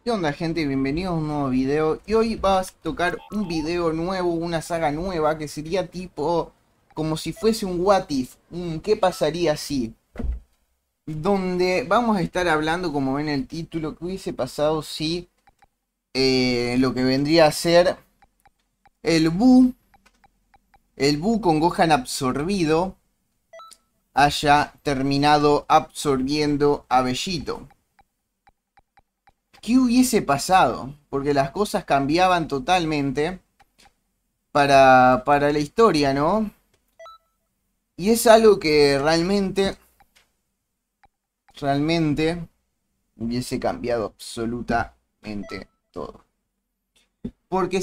¿Qué onda, gente? Bienvenidos a un nuevo video. Y hoy vas a tocar un video nuevo, una saga nueva, que sería tipo como si fuese un What If, un ¿qué pasaría si? Donde vamos a estar hablando, como ven en el título, qué hubiese pasado si lo que vendría a ser el Buu, con Gohan absorbido, haya terminado absorbiendo a Vegito. ¿Qué hubiese pasado? Porque las cosas cambiaban totalmente para la historia, ¿no? Y es algo que realmente hubiese cambiado absolutamente todo. Porque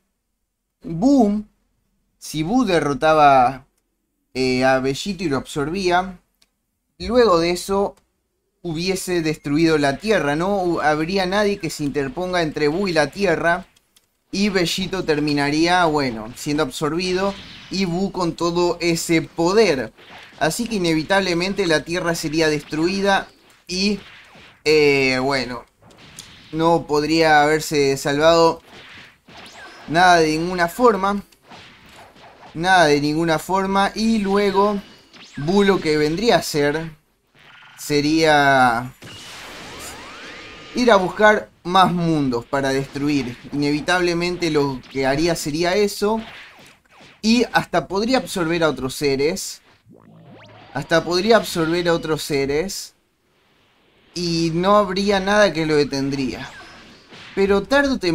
si Buu derrotaba a Vegito y lo absorbía, luego de eso hubiese destruido la Tierra, no habría nadie que se interponga entre Buu y la Tierra. Y Vegito terminaría, bueno, siendo absorbido y Buu con todo ese poder. Así que inevitablemente la Tierra sería destruida y, bueno, no podría haberse salvado nada de ninguna forma. Nada de ninguna forma. Y luego Buu lo que vendría a hacer sería ir a buscar más mundos para destruir. Inevitablemente lo que haría sería eso. Y hasta podría absorber a otros seres. Y no habría nada que lo detendría. Pero tarde o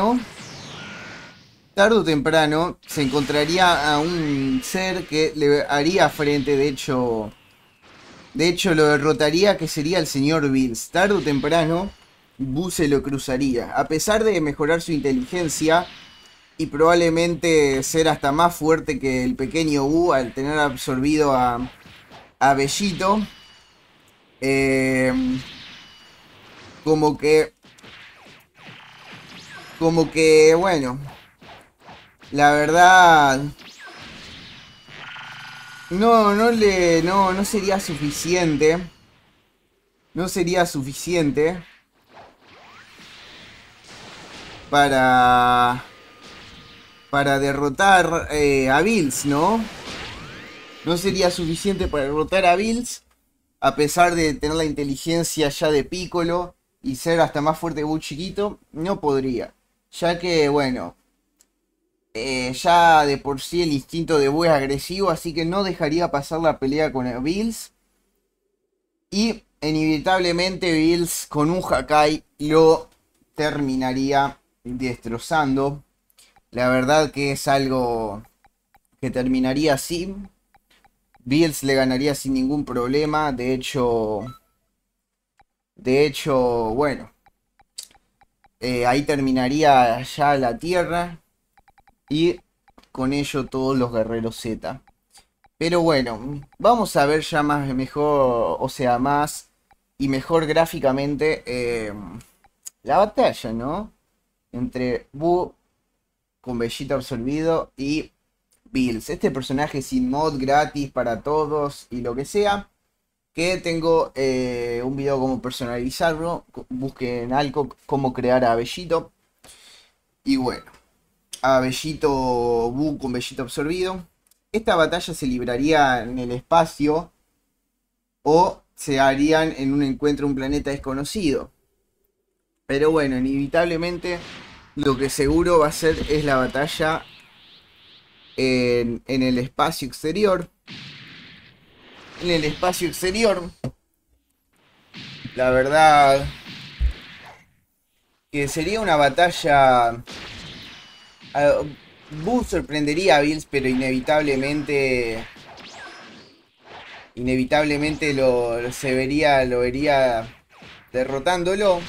temprano se encontraría a un ser que le haría frente. De hecho lo derrotaría, que sería el señor Bills. Tarde o temprano Buu se lo cruzaría. A pesar de mejorar su inteligencia y probablemente ser hasta más fuerte que el pequeño Buu al tener absorbido a Vegito, como que bueno, la verdad no sería suficiente. No sería suficiente para derrotar a Bills, ¿no? No sería suficiente para derrotar a Bills, a pesar de tener la inteligencia ya de Piccolo y ser hasta más fuerte que Buu chiquito. No podría, ya que, bueno, ya de por sí el instinto de Buu es agresivo, así que no dejaría pasar la pelea con el Bills. Y inevitablemente Bills con un Hakai lo terminaría destrozando. La verdad que es algo que terminaría así. Bills le ganaría sin ningún problema. De hecho, bueno, ahí terminaría ya la Tierra. Y con ello todos los guerreros Z. Pero bueno, vamos a ver ya más mejor, o sea, más y mejor gráficamente la batalla, ¿no? Entre Buu con Vegeta absorbido y Bills. Este personaje sin mod, gratis para todos y lo que sea. Que tengo un video como personalizarlo. Busquen algo cómo crear a Vegito. Y bueno, a Vegito Buu con Vegeta absorbido. Esta batalla se libraría en el espacio o se harían en un encuentro en un planeta desconocido. Pero bueno, inevitablemente lo que seguro va a ser es la batalla en el espacio exterior. En el espacio exterior, la verdad que sería una batalla. Buu sorprendería a Bills, pero inevitablemente lo vería derrotándolo.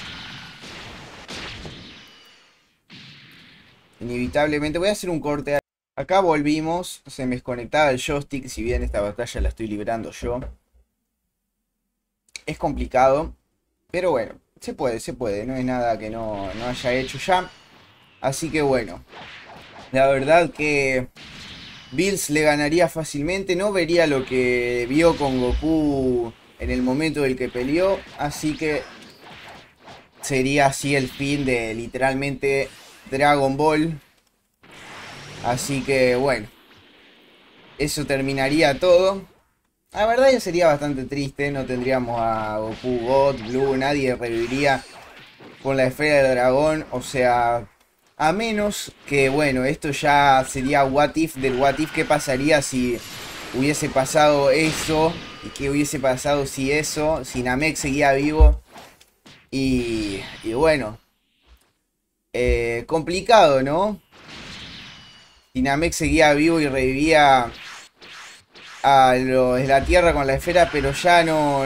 Inevitablemente. Voy a hacer un corte. Acá volvimos. Se me desconectaba el joystick. Si bien esta batalla la estoy librando yo. Es complicado. Pero bueno. Se puede. No es nada que no haya hecho ya. Así que bueno. La verdad que Bills le ganaría fácilmente. No vería lo que vio con Goku en el momento del que peleó. Así que sería así el fin de literalmente Dragon Ball. Así que bueno, eso terminaría todo. La verdad ya sería bastante triste, no tendríamos a Goku, God, Blue, nadie reviviría con la esfera del dragón, o sea, a menos que, bueno, esto ya sería what if del what if, qué pasaría si hubiese pasado eso, y qué hubiese pasado si eso, si Namek seguía vivo, y bueno, complicado, ¿no? Si Namek seguía vivo y revivía a los de la Tierra con la esfera, pero ya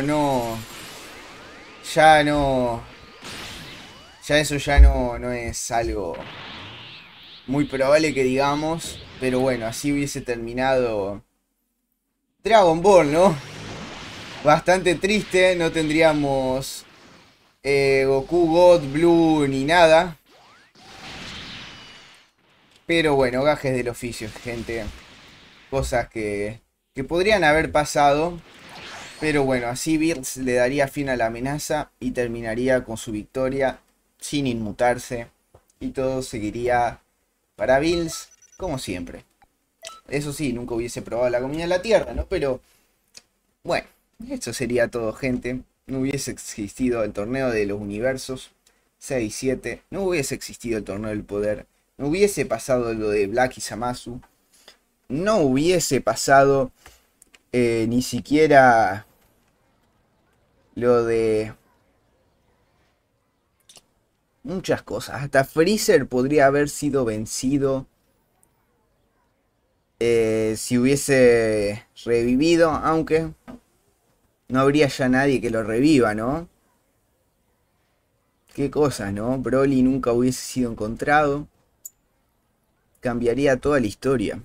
ya no, ya eso ya no es algo muy probable que digamos, pero bueno, así hubiese terminado Dragon Ball, ¿no? Bastante triste, no tendríamos Goku, God, Blue ni nada. Pero bueno, gajes del oficio, gente. Cosas que podrían haber pasado. Pero bueno, así Bills le daría fin a la amenaza y terminaría con su victoria sin inmutarse. Y todo seguiría para Bills como siempre. Eso sí, nunca hubiese probado la comida en la Tierra, ¿no? Pero bueno, eso sería todo, gente. No hubiese existido el torneo de los universos 6 y 7. No hubiese existido el torneo del poder. No hubiese pasado lo de Black y Zamasu. No hubiese pasado ni siquiera lo de muchas cosas. Hasta Freezer podría haber sido vencido si hubiese revivido, aunque no habría ya nadie que lo reviva, ¿no? Qué cosas, ¿no? Broly nunca hubiese sido encontrado. Cambiaría toda la historia.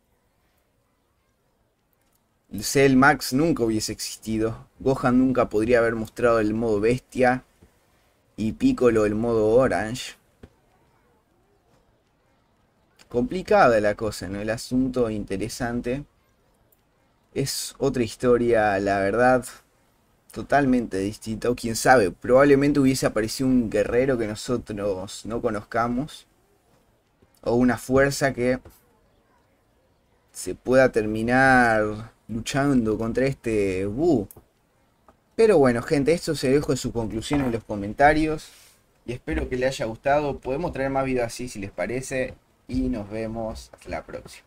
El Cell Max nunca hubiese existido. Gohan nunca podría haber mostrado el modo bestia. Y Piccolo el modo Orange. Complicada la cosa, ¿no? El asunto interesante. Es otra historia, la verdad, totalmente distinta. O quién sabe, probablemente hubiese aparecido un guerrero que nosotros no conozcamos. O una fuerza que se pueda terminar luchando contra este Buu. Pero bueno, gente, esto se dejo de su conclusión en los comentarios. Y espero que les haya gustado. Podemos traer más videos así si les parece. Y nos vemos hasta la próxima.